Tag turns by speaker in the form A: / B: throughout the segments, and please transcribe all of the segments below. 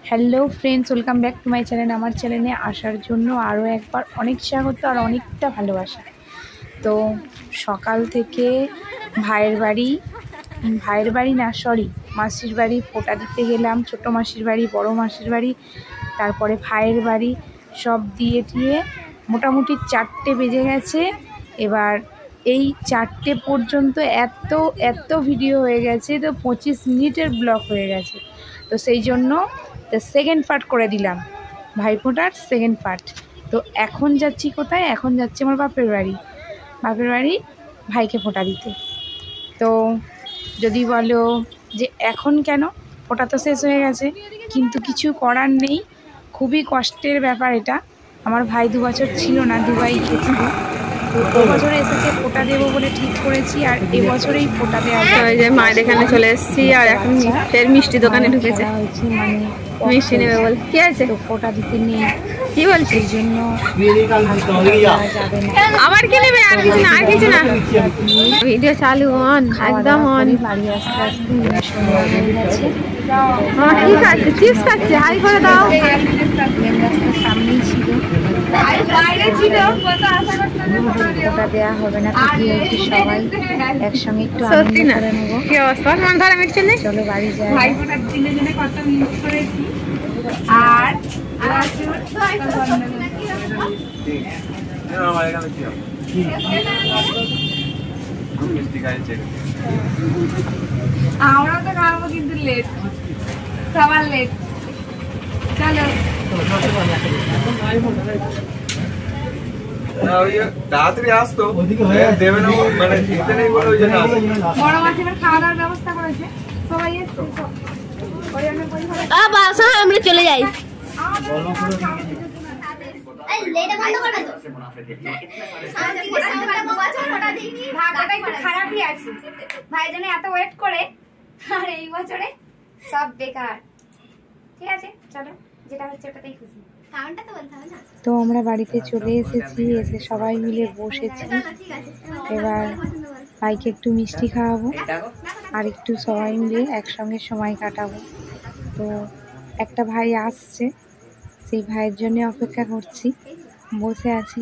A: Hello friends, welcome back to my channel. আমার চ্যানেলে আসার জন্য আরও একবার অনেক স্বাগত আর অনেকটা ভালোবাসা। তো সকাল থেকে ভাইয়ের বাড়ি না সরি মাসির বাড়ি ফোঁটা দিতে গেলাম। ছোটো মাসির বাড়ি, বড় মাসির বাড়ি, তারপরে ভাইয়ের বাড়ি সব দিয়ে মোটামুটি 4টে বেজে গেছে। এবার এই 4টে পর্যন্ত এত ভিডিও হয়ে গেছে, তো 25 মিনিটের ব্লগ হয়ে গেছে। তো সেই জন্য সেকেন্ড পার্ট করে দিলাম, ভাইফোঁটার সেকেন্ড পার্ট। তো এখন যাচ্ছি কোথায়? এখন যাচ্ছি আমার বাপের বাড়ি ভাইকে ফোঁটা দিতে। তো যদি বলো যে এখন কেন, ফোঁটা তো শেষ হয়ে গেছে, কিন্তু কিছু করার নেই। খুবই কষ্টের ব্যাপার এটা। আমার ভাই 2 বছর ছিল না, দুবাই গেছিল। তো বছরে এসেছে, ফোঁটা দেবো বলে ঠিক করেছি, আর এবছরেই ফোঁটা দেওয়া যায়।
B: যে মায়ের এখানে চলে এসেছি, আর এখন ফের মিষ্টি দোকানে ঢুকেছে।
A: মানে
B: মিষ্টি নেবে বল, কি আছে?
A: তো ফোঁটা দিতে নেই,
B: কি বলছিস?
A: এই জন্য যাবে না।
B: আবার কি নেবে? আর কিছু না, আর কিছু না। ভিডিও চালু অন, একদম অন।
A: বাড়ি আসতে আসতে সন্ধ্যা হয়ে গেছে।
B: কি খাচ্ছে? চিপস খাচ্ছে। হাই করে দাও।
A: মেন রাস্তার সামনেই ছিল। ফোঁটা দেওয়া হবে না, সবাই একসঙ্গে একটু আনন্দ করে নেবো।
B: কি অবস্থা? মন ধরে মিটছে না।
A: চলো বাড়ি যাই।
C: আর আমরা তো খাবো, কিন্তু লেট, সবার লেট। চলো
D: তাড়াতাড়ি আসতো, দেবে না মানে ঠিকতে নেই বলে ওই জন্য।
C: বড় মাসিমার খাওয়া দাওয়ার ব্যবস্থা করেছে, সবাই এসছে।
B: আমরা চলে যাই।
C: খারাপই আছে, ভাই জন্য এত ওয়েট করে, আর এই বছরে সব বেকার। ঠিক আছে, চলো, যেটা হচ্ছে ওটাতেই খুশি।
A: তো আমরা বাড়িতে চলে এসেছি, এসে সবাই মিলে বসেছি। এবার ভাইকে একটু মিষ্টি খাওয়াবো, আর একটু সবাই মিলে একসঙ্গে সময় কাটাবো। তো একটা ভাই আসছে, সেই ভাইয়ের জন্য অপেক্ষা করছি, বসে আছি।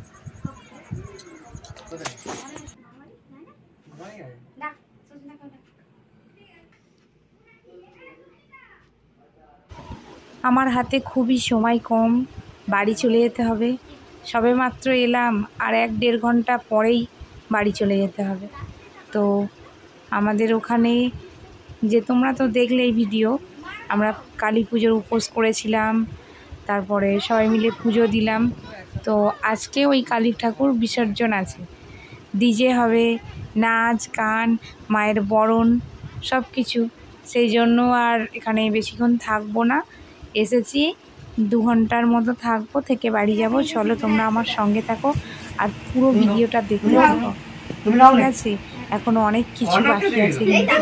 A: আমার হাতে খুবই সময় কম, বাড়ি চলে যেতে হবে। সবে মাত্র এলাম, আর 1-1.5 ঘন্টা পরেই বাড়ি চলে যেতে হবে। তো আমাদের ওখানে যে তোমরা তো দেখলেই ভিডিও, আমরা কালী পুজোর উপোস করেছিলাম, তারপরে সবাই মিলে পুজো দিলাম। তো আজকে ওই কালী ঠাকুর বিসর্জন আছে, ডিজে হবে, নাচ গান, মায়ের বরণ সব কিছু। সেই জন্য আর এখানে বেশিক্ষণ থাকবো না, এসেছি 2 ঘন্টার মতো থাকবো, থেকে বাড়ি যাব। চলো তোমরা আমার সঙ্গে থাকো আর পুরো ভিডিওটা দেখতে থাকো, ঠিক আছে? এখনো অনেক কিছু বাকি আছে।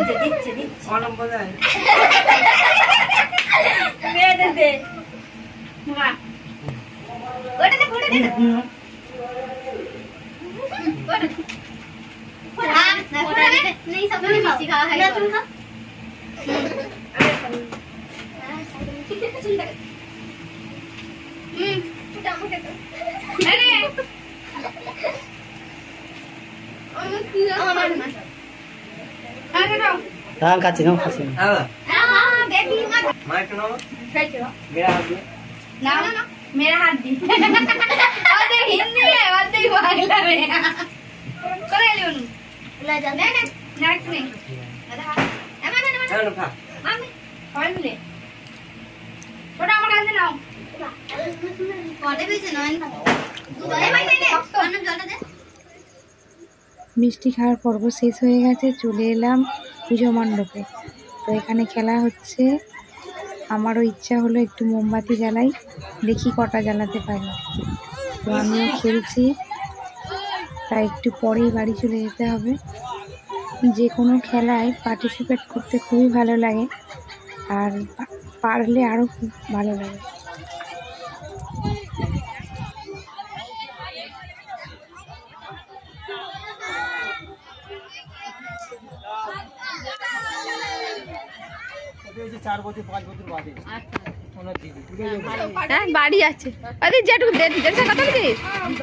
C: मेरा हाथ दी हिंदी है, बांग्ला में करे लियोन ला जा ने नेक्स्ट नहीं मामी और मिले थोड़ा আমার কাছে নাও। কোনে বেজে নয় দুবারে ভাই দে অন্য জলটা দে।
A: মিষ্টি খাওয়ার পর্ব শেষ হয়ে গেছে, চলে এলাম পুজো মণ্ডপে। তো এখানে খেলা হচ্ছে। আমারও ইচ্ছা হলো একটু মোমবাতি জ্বালাই, দেখি কটা জ্বালাতে পারি। তো আমিও খেলছি, তাই একটু পরেই বাড়ি চলে যেতে হবে। যে কোনো খেলায় পার্টিসিপেট করতে খুবই ভালো লাগে, আর পারলে আরও খুব ভালো লাগে।
E: ये 4 बजे 5 बजे बाद
B: হ্যাঁ বাড়ি আছে আরে যেটুকু দেড়শো কথা বলছিস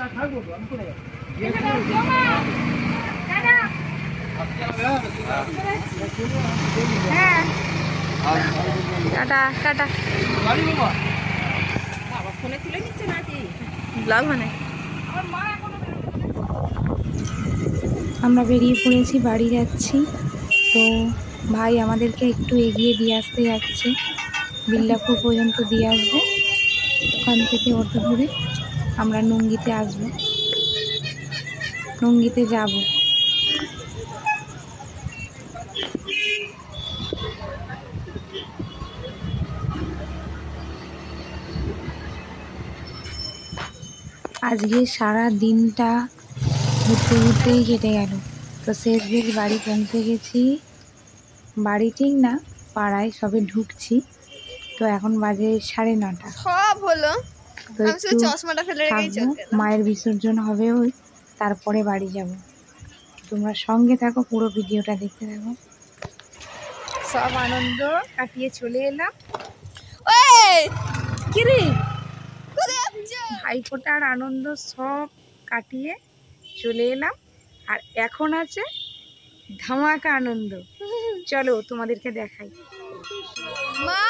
B: হ্যাঁ টাটা টাটা ফোনে তুলে নিচ্ছে নাকি ব্লগ মানে
A: আমরা বেরিয়ে পড়েছি, বাড়ি যাচ্ছি। তো ভাই আমাদেরকে একটু এগিয়ে দিয়ে আসতে যাচ্ছে, বিল্লাপুর পর্যন্ত দিয়ে আসবে। ওখান থেকে অটো ধরে আমরা নুঙ্গিতে আসবো, নুঙ্গিতে যাব। আজকে সারা দিনটা ঘুরতে ঘুরতেই কেটে গেল। তো শেষ বেশ বাড়ি পৌঁছে গেছি, বাড়ি ঠিক না পাড়ায় সবে ঢুকছি। তো এখন বাজে 9:30।
B: সব হলো
A: তো একটু
B: চশমাটা ফেলে রেখেছি
A: থাকবো, মায়ের বিসর্জন হবে ওই, তারপরে বাড়ি যাব। তোমরা সঙ্গে থাকো, পুরো ভিডিওটা দেখতে থাকো। সব আনন্দ কাটিয়ে চলে এলাম। কি রে ভাইফোঁটার আনন্দ সব কাটিয়ে চলে এলাম, আর এখন আছে ধামাকা আনন্দ। চলো তোমাদেরকে দেখাই।
B: মা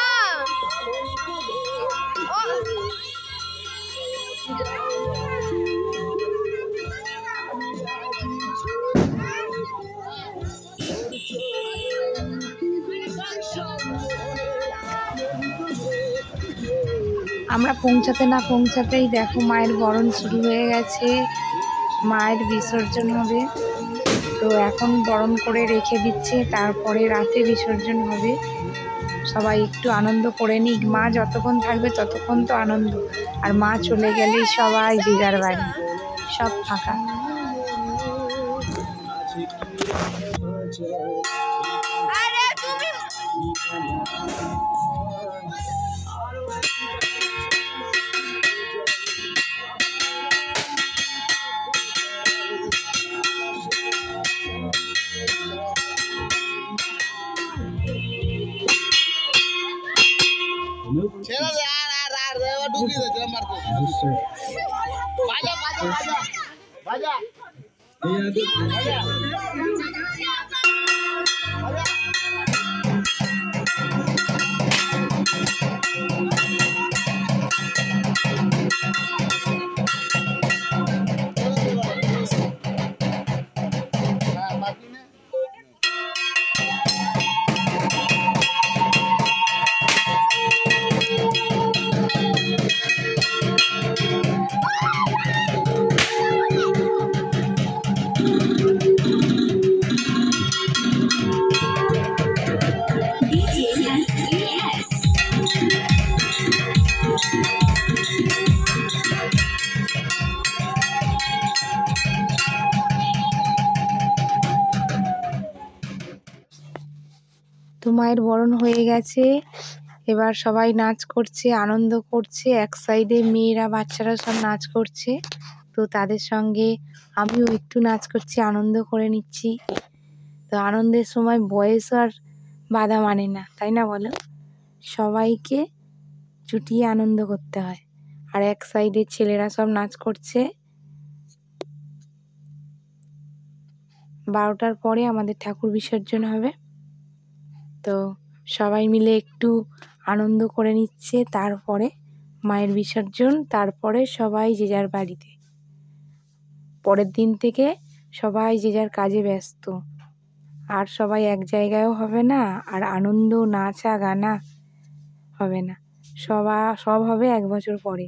A: আমরা পৌঁছাতে না পৌঁছাতেই দেখো মায়ের বরণ শুরু হয়ে গেছে, মায়ের বিসর্জন হবে। তো এখন বরণ করে রেখে দিচ্ছে, তারপরে রাতে বিসর্জন হবে। সবাই একটু আনন্দ করে নিক, মা যতক্ষণ থাকবে ততক্ষণ তো আনন্দ, আর মা চলে গেলেই সবাই যে যার বাড়ি, সব ফাঁকা। তো মায়ের বরণ হয়ে গেছে, এবার সবাই নাচ করছে, আনন্দ করছে। এক সাইডে মেয়েরা বাচ্চারা সব নাচ করছে, তো তাদের সঙ্গে আমিও একটু নাচ করছি, আনন্দ করে নিচ্ছি। তো আনন্দের সময় বয়স আর বাধা মানে না, তাই না বলো? সবাইকে চুটিয়ে আনন্দ করতে হয়। আর এক সাইডে ছেলেরা সব নাচ করছে। 12টার পরে আমাদের ঠাকুর বিসর্জন হবে, তো সবাই মিলে একটু আনন্দ করে নিচ্ছে। তারপরে মায়ের বিসর্জন, তারপরে সবাই যে যার বাড়িতে। পরের দিন থেকে সবাই যে যার কাজে ব্যস্ত, আর সবাই এক জায়গায়ও হবে না, আর আনন্দ নাচা গানা হবে না, সব হবে 1 বছর পরে।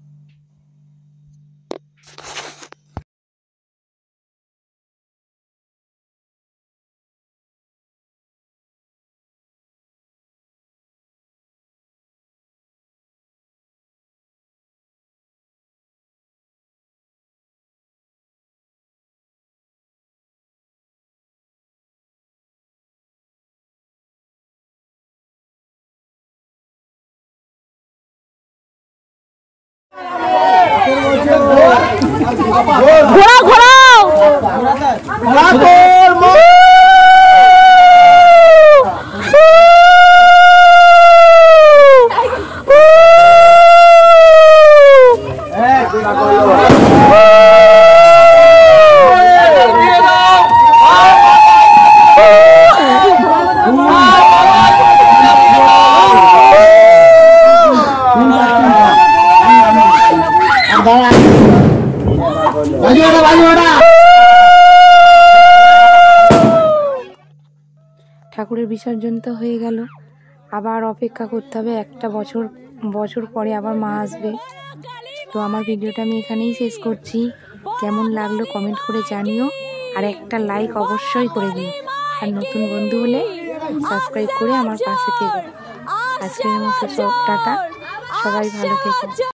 A: ঘোরাও ঘোরাও ঠাকুরের বিসর্জন তো হয়ে গেল, আবার অপেক্ষা করতে হবে একটা বছর পরে আবার মা আসবে। তো আমার ভিডিওটা আমি এখানেই শেষ করছি। কেমন লাগলো কমেন্ট করে জানিও, আর একটা লাইক অবশ্যই করে দিও, আর নতুন বন্ধু হলে সাবস্ক্রাইব করে আমার পাশে থেকো। আজকের মতো সব টাটা, সবাই ভালো থেকো।